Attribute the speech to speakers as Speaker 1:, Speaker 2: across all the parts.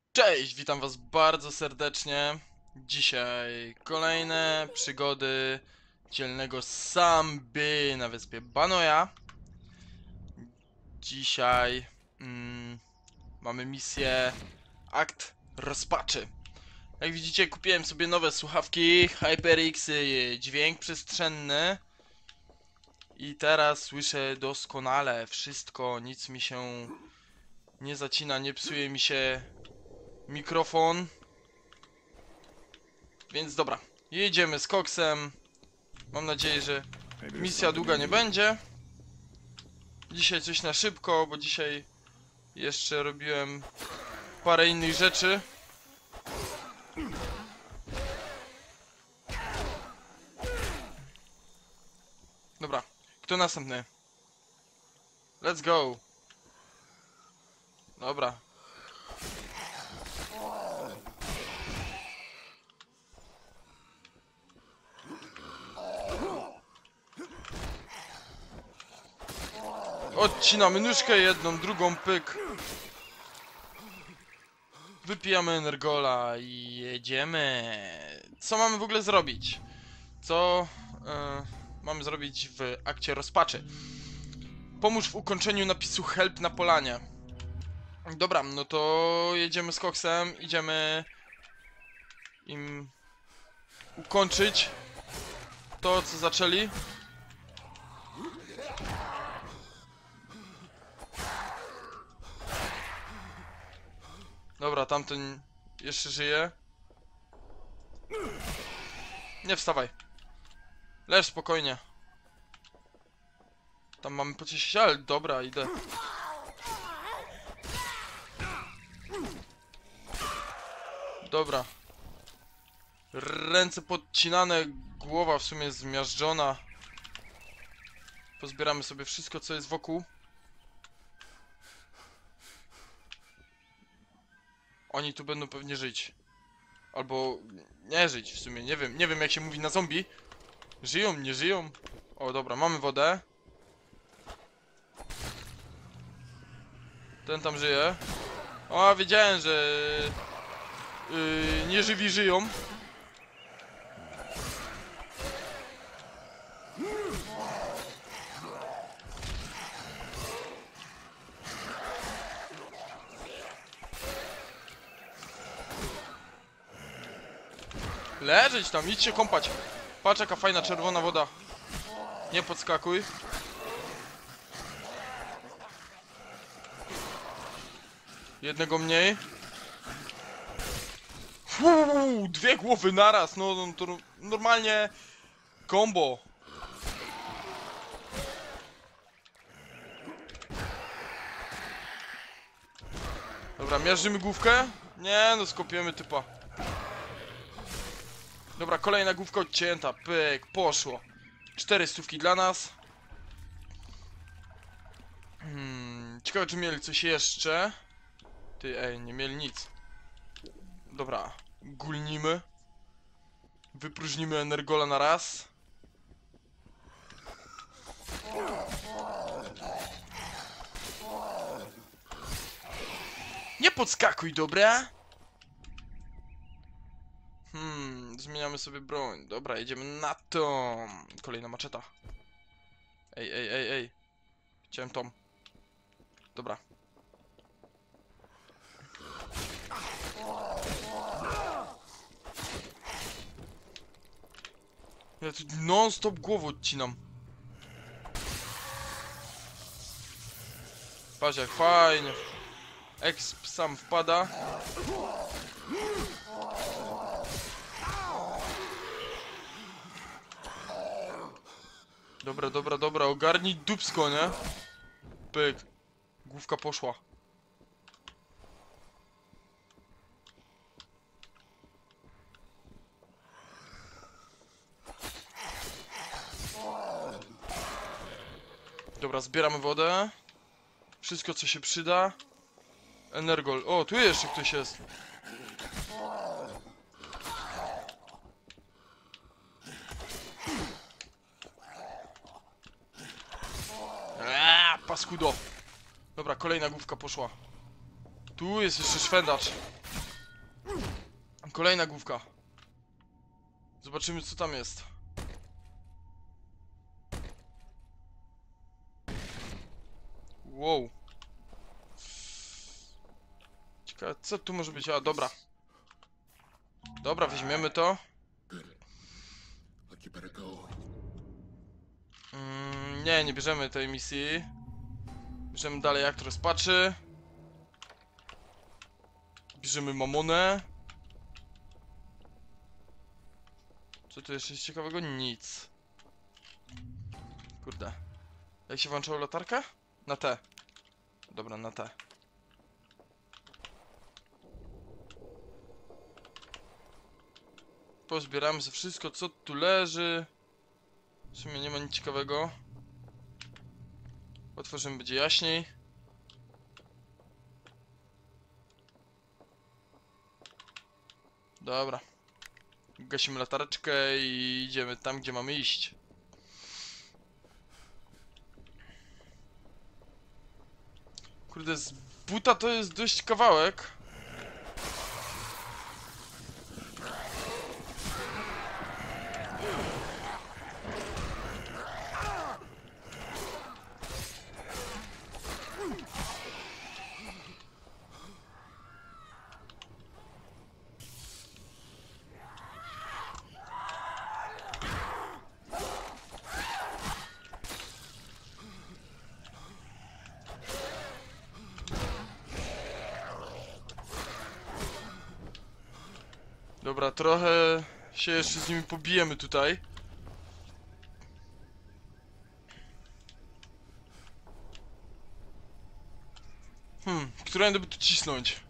Speaker 1: Cześć, witam was bardzo serdecznie. Dzisiaj kolejne przygody dzielnego Samby na wyspie Banoja. Dzisiaj mamy misję Akt Rozpaczy. Jak widzicie, kupiłem sobie nowe słuchawki HyperX dźwięk przestrzenny. I teraz słyszę doskonale wszystko, nic mi się nie zacina, nie psuje mi się mikrofon. Więc dobra, jedziemy z koksem. Mam nadzieję, że misja długa nie będzie. Dzisiaj coś na szybko, bo dzisiaj jeszcze robiłem parę innych rzeczy. Dobra, kto następny? Let's go. Dobra. Odcinamy nóżkę jedną, drugą, pyk. Wypijamy energola i jedziemy. Co mamy w ogóle zrobić? Co mamy zrobić w akcie rozpaczy? Pomóż w ukończeniu napisu help na polanie. Dobra, no to jedziemy z koksem, idziemy im ukończyć to, co zaczęli. Dobra, tamten jeszcze żyje. Nie wstawaj. Leż spokojnie. Tam mamy pocieszyć, ale dobra, idę. Dobra. Ręce podcinane, głowa w sumie zmiażdżona. Pozbieramy sobie wszystko, co jest wokół. Oni tu będą pewnie żyć. Albo nie żyć w sumie, nie wiem jak się mówi na zombie. Żyją, nie żyją? O dobra, mamy wodę. Ten tam żyje. O, wiedziałem, że nieżywi żyją. Leżeć tam, idź się kąpać. Patrz jaka fajna czerwona woda. Nie podskakuj. Jednego mniej. Dwie głowy naraz, no to normalnie combo. Dobra, miażdżymy główkę? Nie, no skopiemy typa. Dobra, kolejna główka odcięta, pyk, poszło. 4 stówki dla nas. Ciekawe czy mieli coś jeszcze. Ty, ej, nie mieli nic. Dobra, gulnimy. Wypróżnimy energola na raz. Nie podskakuj, dobra? Zmieniamy sobie broń. Dobra, jedziemy na to. Kolejna maczeta. Ej. Chciałem tą. Dobra. Ja tu non-stop głowę odcinam. Patrz jak fajnie. Exp sam wpada. Dobra, ogarnij dupsko, nie? Pyk. Główka poszła. Dobra, zbieramy wodę. Wszystko co się przyda. Energol. O, tu jeszcze ktoś jest. Paskudo. Dobra, kolejna główka poszła. Tu jest jeszcze szwendacz. Kolejna główka. Zobaczymy, co tam jest. Wow. Ciekawe, co tu może być? A, dobra. Dobra, weźmiemy to. Nie, nie bierzemy tej misji. Bierzemy dalej akt rozpaczy. Bierzemy mamonę. Co tu jeszcze jest ciekawego? Nic. Kurde. Jak się włączało latarkę? Na T. Dobra, na T. Pozbieramy sobie wszystko, co tu leży. W sumie nie ma nic ciekawego. Otworzymy, będzie jaśniej. Dobra. Gasimy latareczkę i idziemy tam, gdzie mamy iść. Kurde, z buta to jest dość kawałek. Dobra, trochę się jeszcze z nimi pobijemy tutaj. Którędy by tu cisnąć?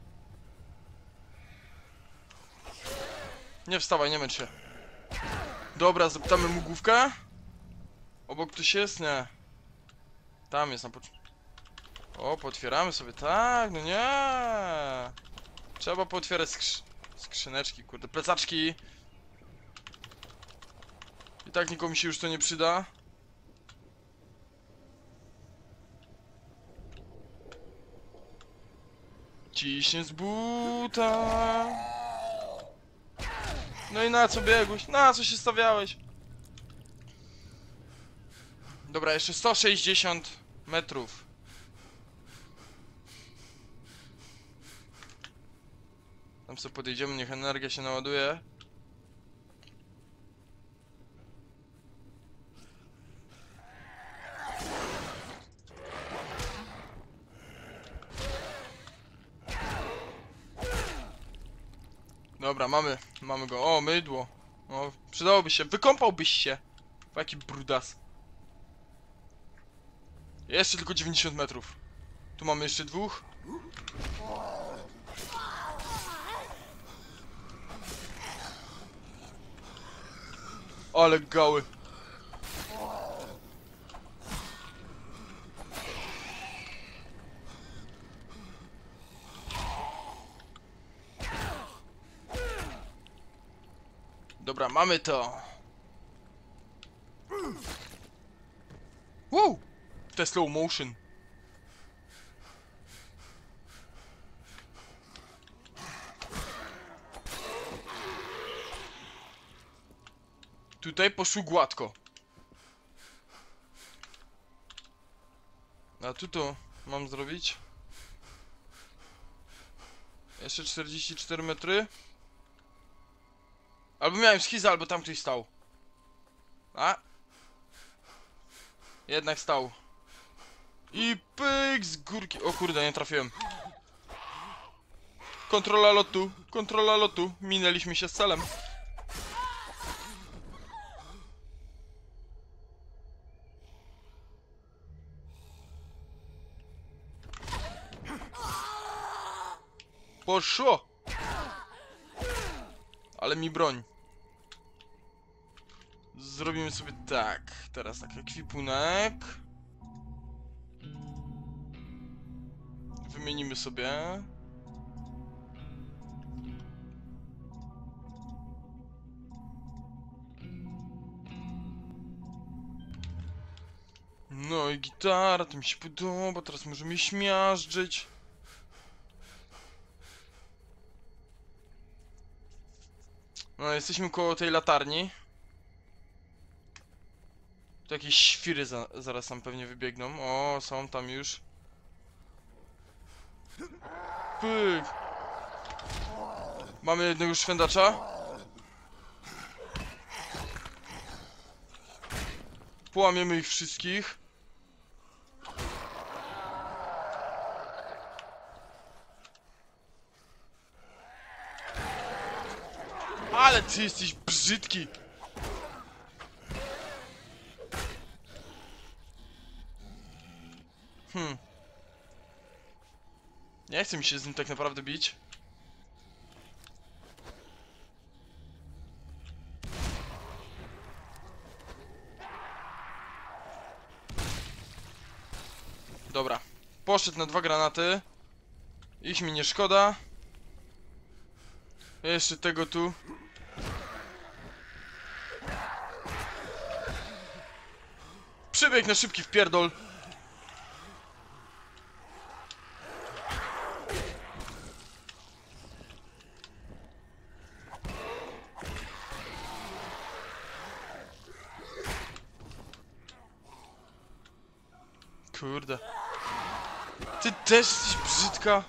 Speaker 1: Nie wstawaj, nie męcz się. Dobra, zapytamy mu główkę. Obok ktoś jest? Nie. Tam jest na początku. O, potwieramy sobie, tak, no nie. Trzeba pootwierać skrzyneczki, kurde, plecaczki. I tak nikomu się już to nie przyda. Ciśnie z buta. No i na co biegłeś? Na co się stawiałeś? Dobra, jeszcze 160 metrów. Tam sobie podejdziemy, niech energia się naładuje. Dobra, mamy go. O, mydło. O, przydałoby się. Wykąpałbyś się. Jaki brudas. Jeszcze tylko 90 metrów. Tu mamy jeszcze dwóch. Ale gały. Dobra, mamy to. Wow! Te slow motion. Tutaj poszło gładko. A tu to mam zrobić? Jeszcze 44 metry. Albo miałem schizę, albo tam ktoś stał. A? Jednak stał. I pyk z górki. O kurde, nie trafiłem. Kontrola lotu. Kontrola lotu. Minęliśmy się z celem. Poszło! Ale mi broń. Zrobimy sobie tak. Teraz tak, ekwipunek. Wymienimy sobie. No i gitara, to mi się podoba, teraz możemy śmiażdżyć. No, jesteśmy koło tej latarni. Tu jakieś świry zaraz tam pewnie wybiegną. O, są tam już. Pyk! Mamy jednego szwendacza. Połamiemy ich wszystkich. Ale ty jesteś brzydki! Nie chce mi się z nim tak naprawdę bić. Dobra. Poszedł na 2 granaty. Ich mi nie szkoda. Jeszcze tego tu. Przybieg na szybki wpierdol. Kurde. Ty też jesteś brzydka.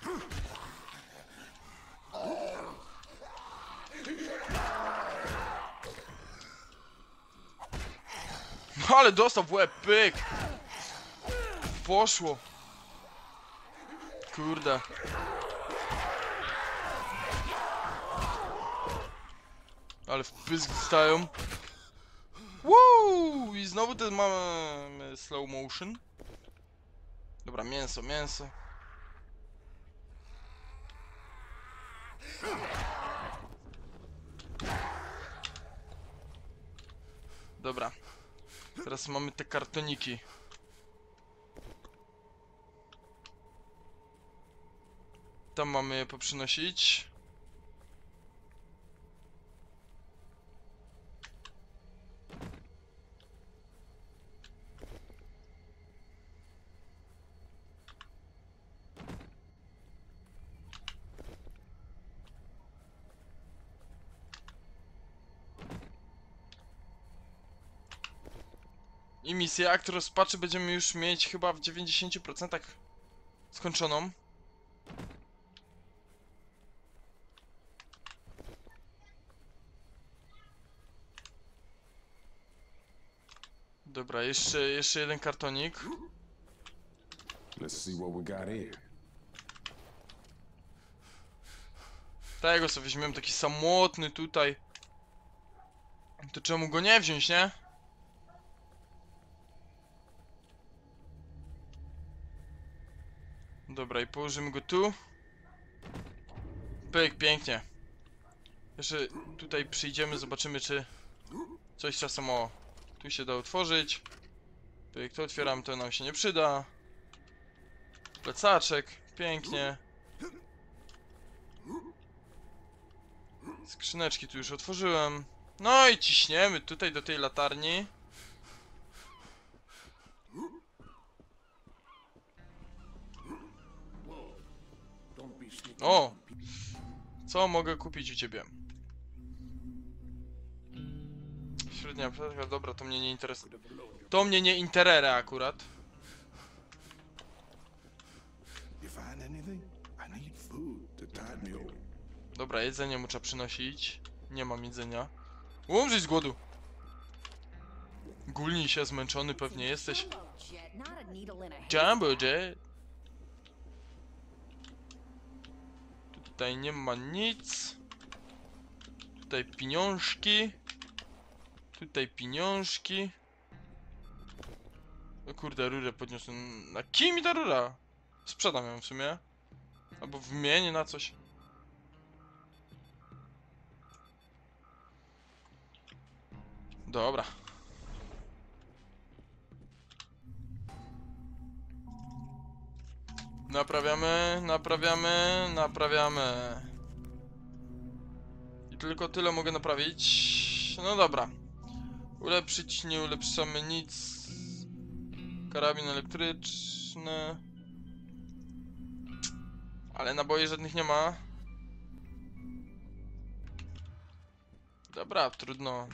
Speaker 1: No ale dostał w łeb, pyk. Poszło. Kurde. Ale w pysk dostają. Woo! I znowu ten mamy slow motion. Dobra, mięso, mięso. Dobra. Teraz mamy te kartoniki. Tam mamy je poprzynosić. I misję akt rozpaczy będziemy już mieć chyba w 90% skończoną. Dobra, jeszcze jeden kartonik.
Speaker 2: Let's see what we got here.
Speaker 1: Tego sobie weźmiemy, taki samotny tutaj. To czemu go nie wziąć, nie? Dobra, i położymy go tu. Pyk, pięknie. Jeszcze tutaj przyjdziemy, zobaczymy, czy coś czasem, o, tu się da otworzyć. Pyk, to otwieram, to nam się nie przyda. Plecaczek, pięknie. Skrzyneczki tu już otworzyłem. No i ciśniemy tutaj do tej latarni. O! Co mogę kupić u ciebie? Średnia apteka, dobra, to mnie nie interesuje. To mnie nie interere akurat. Dobra, jedzenie mu trzeba przynosić. Nie mam jedzenia. Umrzyj z głodu! Gulnij się, zmęczony pewnie jesteś. Jumbo Jet. Tutaj nie ma nic. Tutaj pieniążki. Tutaj pieniążki. O kurde, rurę podniosłem. Na kim mi ta rura? Sprzedam ją w sumie. Albo wymienię na coś. Dobra. Naprawiamy. I tylko tyle mogę naprawić. No dobra. Ulepszyć, nie ulepszamy nic. Karabin elektryczny. Ale naboi żadnych nie ma. Dobra, trudno.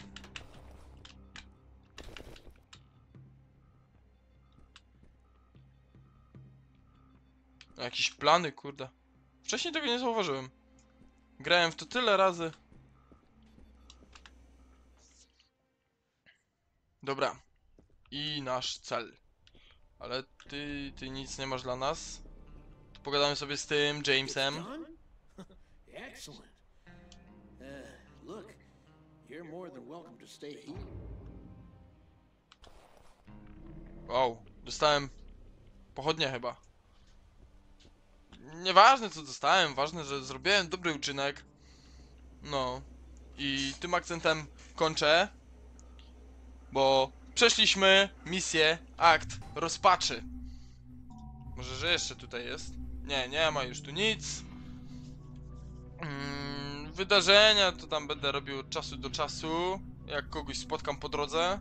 Speaker 1: Jakieś plany, kurde. Wcześniej tego nie zauważyłem. Grałem w to tyle razy. Dobra. I nasz cel. Ale ty nic nie masz dla nas. To pogadamy sobie z tym Jamesem.
Speaker 3: Done? Excellent. Look, you're more than welcome to stay here.
Speaker 1: Wow, dostałem pochodnie chyba. Nieważne co dostałem, ważne, że zrobiłem dobry uczynek. No. I tym akcentem kończę. Bo przeszliśmy misję akt rozpaczy. Może, że jeszcze tutaj jest? Nie, nie ma już tu nic. Wydarzenia to tam będę robił od czasu do czasu, jak kogoś spotkam po drodze.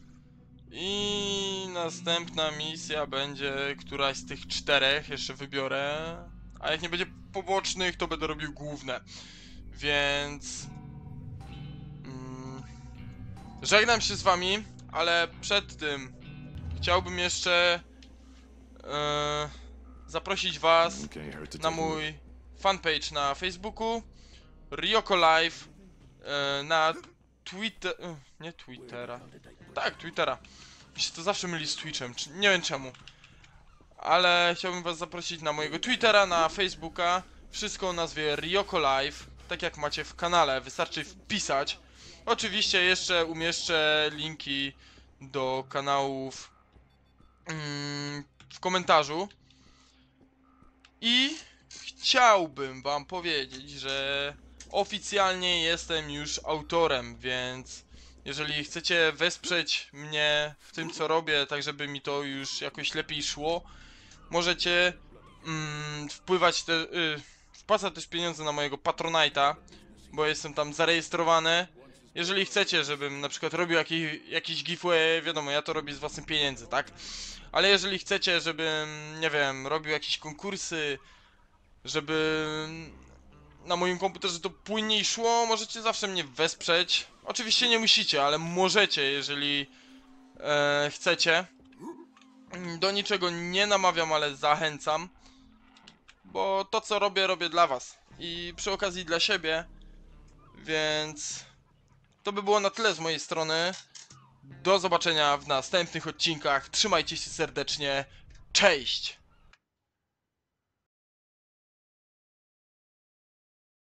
Speaker 1: I następna misja będzie któraś z tych 4, jeszcze wybiorę. A jak nie będzie pobocznych, to będę robił główne. Więc... żegnam się z wami, ale przed tym chciałbym jeszcze zaprosić was
Speaker 2: Can't hurt to
Speaker 1: na
Speaker 2: take a look.
Speaker 1: mój fanpage na Facebooku, Ryoko Live, na Twitter... nie Twittera. Tak, Twittera. Mi się to zawsze myli z Twitchem, nie wiem czemu. Ale chciałbym was zaprosić na mojego Twittera, na Facebooka. Wszystko o nazwie Ryoko Live, tak jak macie w kanale, wystarczy wpisać. Oczywiście jeszcze umieszczę linki do kanałów w komentarzu. I chciałbym wam powiedzieć, że oficjalnie jestem już autorem, więc jeżeli chcecie wesprzeć mnie w tym co robię, tak żeby mi to już jakoś lepiej szło, możecie wpłacać też pieniądze na mojego Patronite'a, bo jestem tam zarejestrowany. Jeżeli chcecie, żebym na przykład robił jakiś giveaway, wiadomo, ja to robię z własnych pieniędzy, tak? Ale jeżeli chcecie, żebym, nie wiem, robił jakieś konkursy, żeby na moim komputerze to płynniej szło, możecie zawsze mnie wesprzeć. Oczywiście nie musicie, ale możecie, jeżeli chcecie. Do niczego nie namawiam, ale zachęcam. Bo to co robię, robię dla was. I przy okazji dla siebie. Więc to by było na tyle z mojej strony. Do zobaczenia w następnych odcinkach. Trzymajcie się serdecznie. Cześć!